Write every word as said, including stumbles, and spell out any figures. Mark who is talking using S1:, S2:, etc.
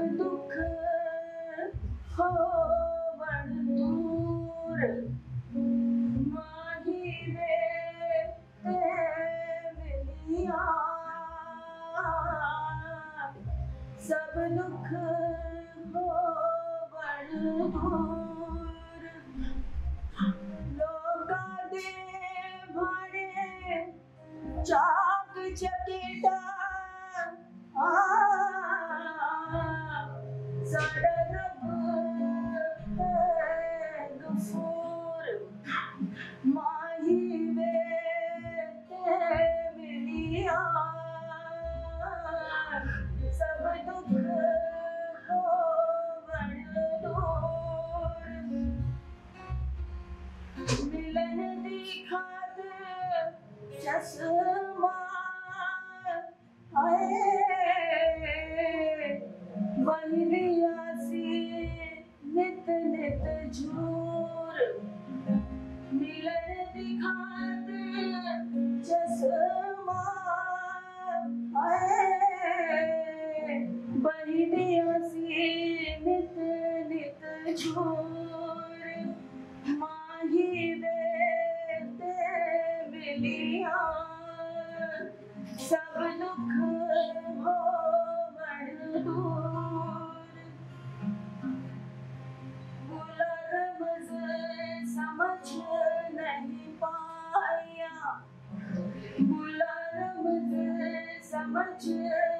S1: दुख हो बड़ दूर, माही वे ते मिलिया। सब दुख हो बड़ दूर, लोका दे भाने चाक चकेटा साड़ा रब है गफूर, माही वे ते मिलिया। सब दुख हो बड़ दूर, मिलन दी खातिर चश्मा आए बन लिया सी नित नित झूर। मिलन दी खातिर चश्मा आए बन लिया सी नित नित झूर, माही वे ते मिलिया। सब दुख हो बड़ दूर, बुला रमज़ समझ नहीं पाया, बुला रमज़ समझ